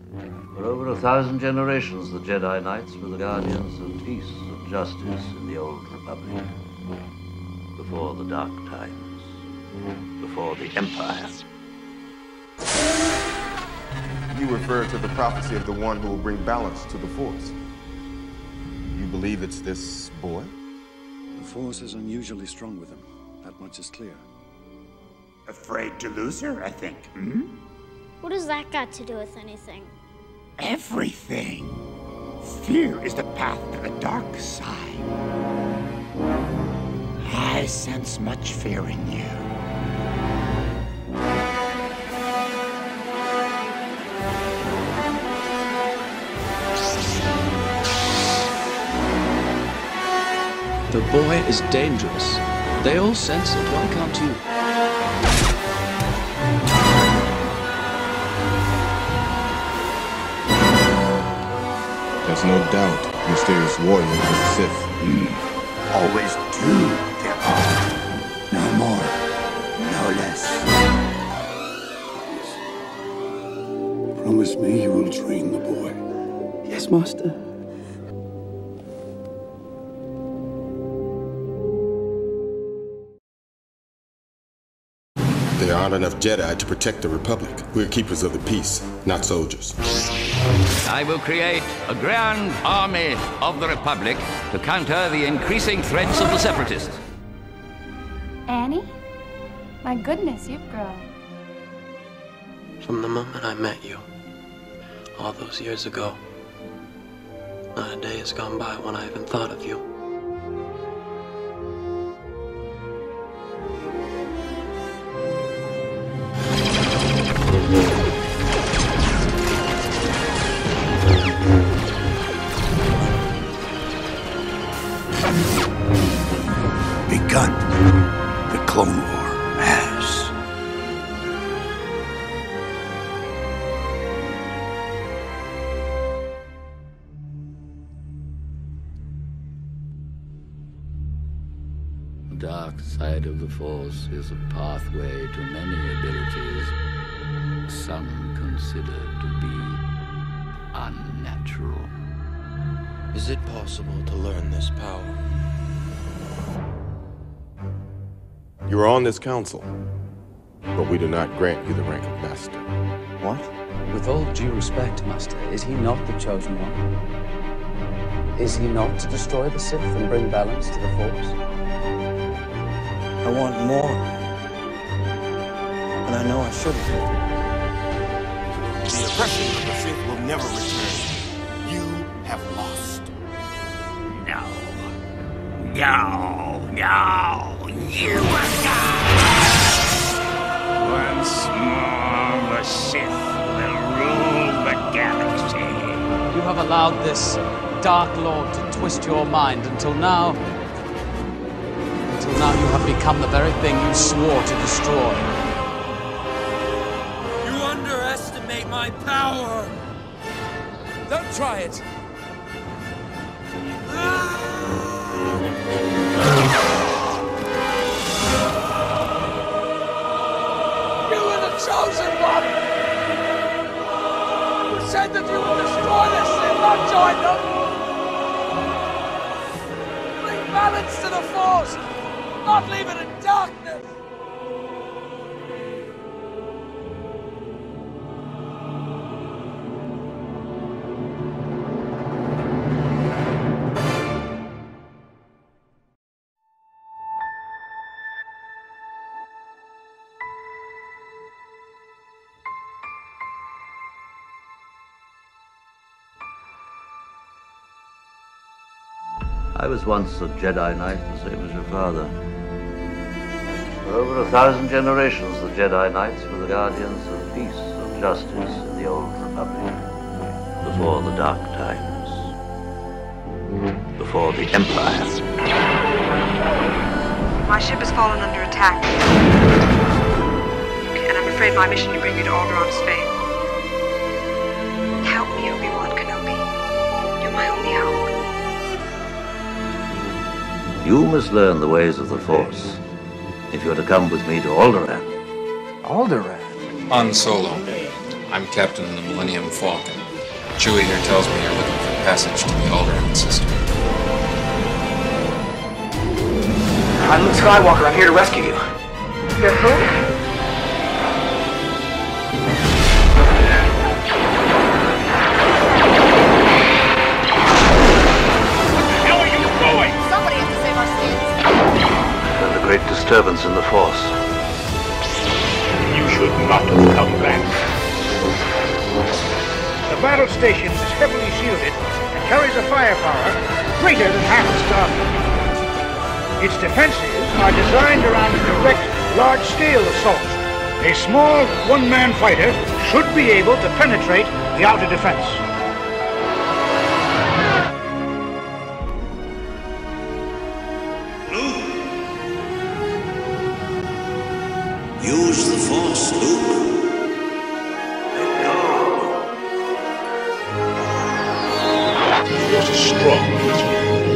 For over 1,000 generations, the Jedi Knights were the guardians of peace and justice in the Old Republic. Before the Dark Times. Before the Empire. You refer to the prophecy of the one who will bring balance to the Force. You believe it's this boy? The Force is unusually strong with him. That much is clear. Afraid to lose her, I think. Hmm? What has that got to do with anything? Everything. Fear is the path to the dark side. I sense much fear in you. The boy is dangerous. They all sense it. Why can't you? There's no doubt, mysterious warriors of the Sith. Always two there are. No more, no less. Promise me you will train the boy. Yes, Master. There aren't enough Jedi to protect the Republic. We're keepers of the peace, not soldiers. I will create a grand army of the Republic to counter the increasing threats of the Separatists. Annie? My goodness, you've grown. From the moment I met you, all those years ago, not a day has gone by when I haven't thought of you. Begun. The Clone War has. The dark side of the Force is a pathway to many abilities some consider to be unnatural. Is it possible to learn this power? You are on this council, but we do not grant you the rank of Master. What? With all due respect, Master, is he not the chosen one? Is he not to destroy the Sith and bring balance to the Force? I want more. And I know I shouldn't. The oppression of the Sith will never return. You have lost. No. No. No. You are gone. Once more, the Sith will rule the galaxy. You have allowed this Dark Lord to twist your mind until now. Until now you have become the very thing you swore to destroy. You underestimate my power. Don't try it. You were the chosen one. You said that you would destroy the Sith, not join them. Bring balance to the Force, not leave it in darkness. I was once a Jedi Knight, the same as your father. For over 1,000 generations, the Jedi Knights were the guardians of peace and justice in the Old Republic. Before the Dark Times. Before the Empire. My ship has fallen under attack. And I'm afraid my mission to bring you to Alderaan's fate. Help me, Obi-Wan Kenobi. You're my only hope. You must learn the ways of the Force if you're to come with me to Alderaan. Alderaan? Han Solo. I'm captain of the Millennium Falcon. Chewie here tells me you're looking for passage to the Alderaan system. I'm Luke Skywalker. I'm here to rescue you. You're who? There's a great disturbance in the Force. You should not have come back. The battle station is heavily shielded and carries a firepower greater than half a Starfleet. Its defenses are designed around a direct, large-scale assault. A small, one-man fighter should be able to penetrate the outer defense. Use the Force, Luke. Let go. The Force is strong, isn't it?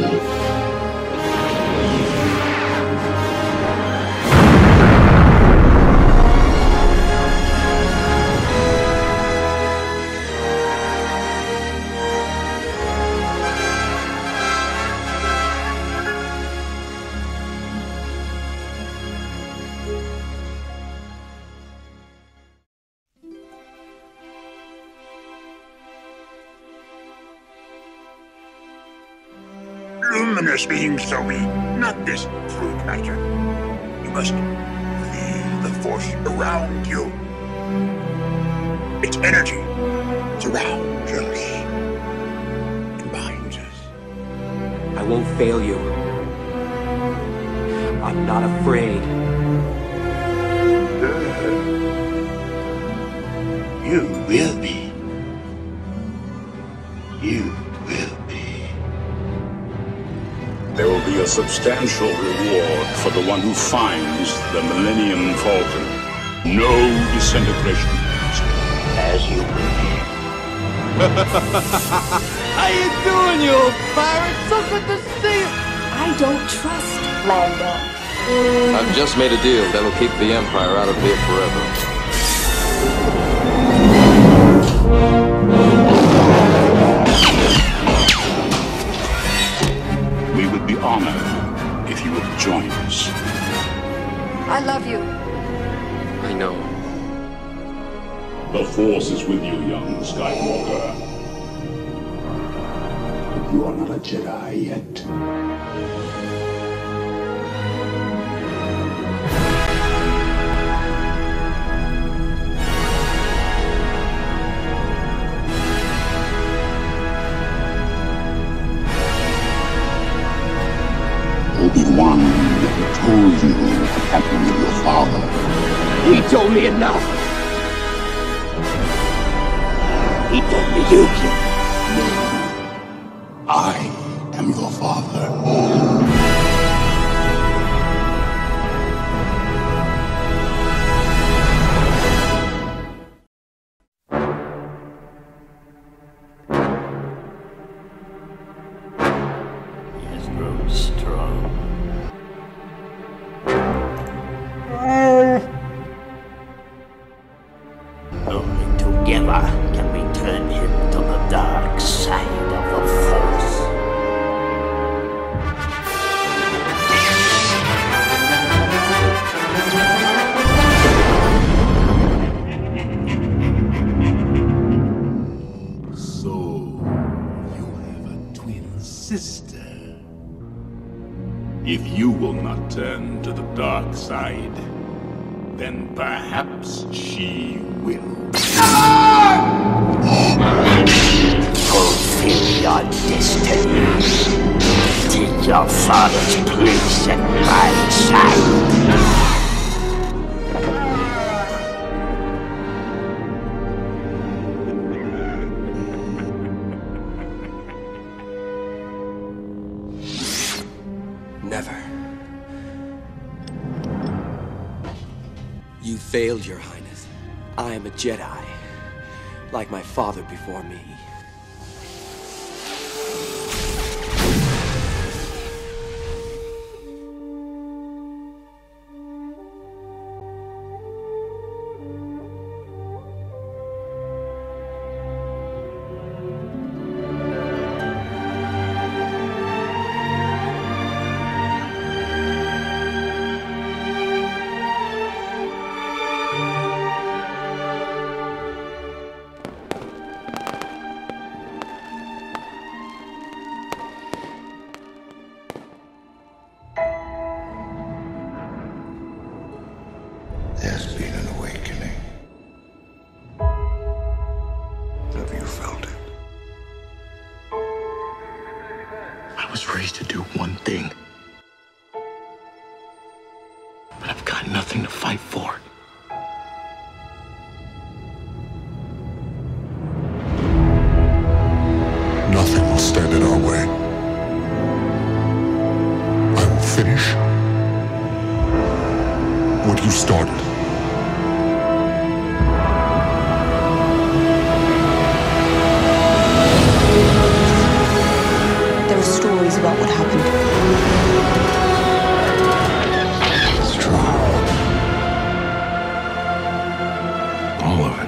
Luminous being Zoe, not this crude matter. You must feel the Force around you. Its energy surrounds us, and binds us. I won't fail you. I'm not afraid. You will be. You will be. There will be a substantial reward for the one who finds the Millennium Falcon. No disintegration. As you wish. How you doing, you old pirate? So good to see you. I don't trust Lando. I've just made a deal that'll keep the Empire out of here forever. We would be honored if you would join us. I love you. I know. The Force is with you, young Skywalker. But you are not a Jedi yet. Obi-Wan never told you what happened to your father. He told me enough. He told me you killed him. I am your father. He has grown strong. Only together can we turn him to the dark side of the Force. So, you have a twin sister. If you will not turn to the dark side, then perhaps she will. Fulfill your destiny. Take your father's place at my side. Never. You failed, Your Highness. I am a Jedi, like my father before me. There's been an awakening. Have you felt it? I was raised to do one thing. But I've got nothing to fight for. Nothing will stand in our way. I will finish what you started. There are stories about what happened. It's true. All of it.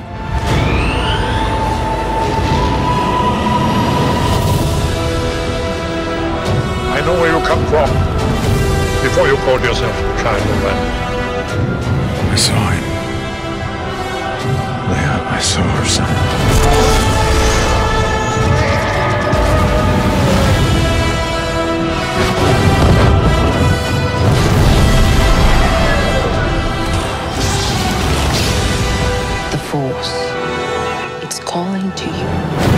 I know where you come from. Before you called yourself child of man. I saw him. Leia, I saw her son. The Force. It's calling to you.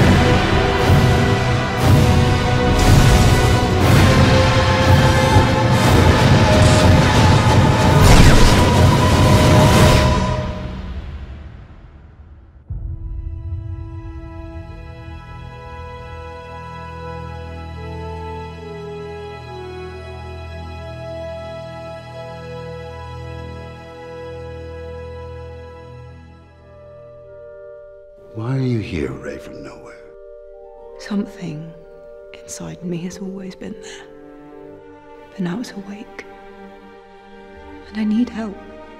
Why are you here, Rey from nowhere? Something inside me has always been there. But now it's awake. And I need help.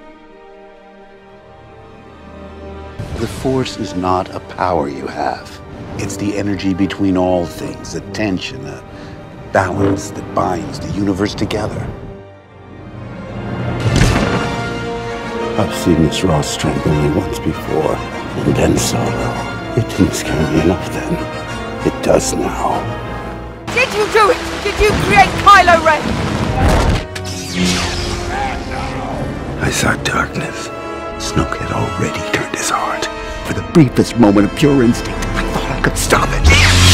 The Force is not a power you have. It's the energy between all things, a tension, a balance that binds the universe together. I've seen this raw strength only once before, and then Solo. It didn't scare me enough then. It does now. Did you do it? Did you create Kylo Ren? I saw darkness. Snoke had already turned his heart. For the briefest moment of pure instinct, I thought I could stop it.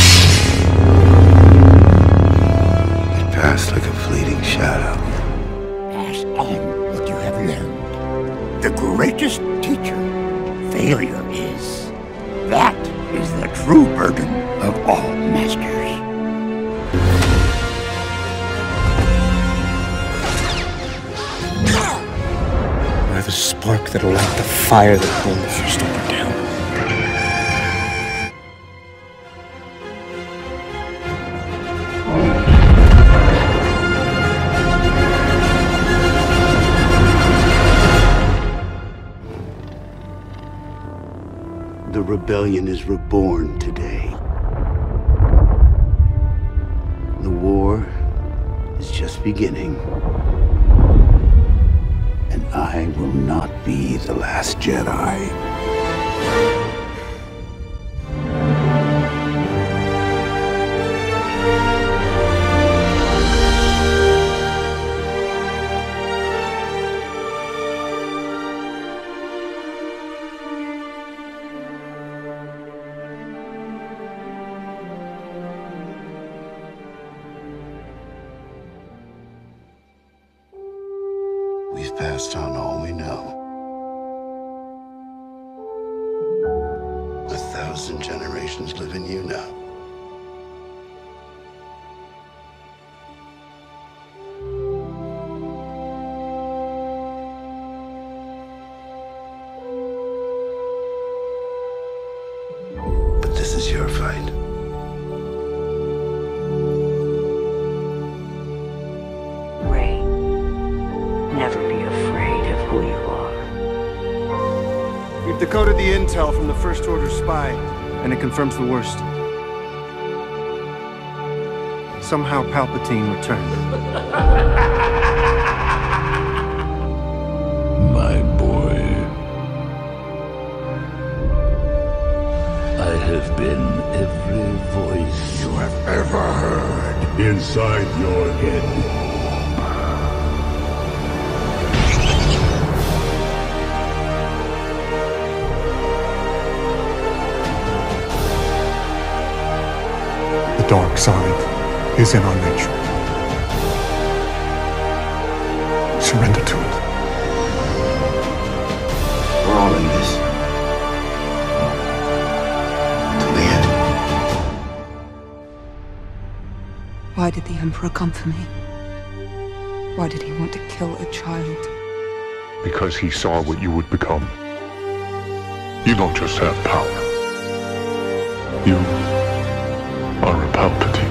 It passed like a fleeting shadow. Pass on what you have learned. The greatest teacher, failure is. That is the true burden of all masters. You're the spark that'll light the fire that will the First Order down. The rebellion is reborn today. The war is just beginning. And I will not be the last Jedi. We've passed on all we know. 1,000 generations live in you now. But this is your fight. Rey, never be afraid of who you are. We've decoded the intel from the First Order spy, and it confirms the worst. Somehow Palpatine returned. My boy. I have been every voice you have ever heard inside your head. dark side is in our nature. Surrender to it. We're all in this. Till the end. Why did the Emperor come for me? Why did he want to kill a child? Because he saw what you would become. You don't just have power. You are a Palpatine.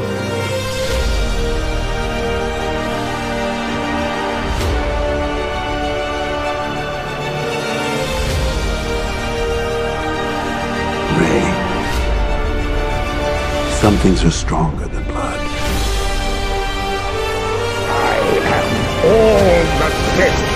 Rey. Some things are stronger than blood. I am all the Sith.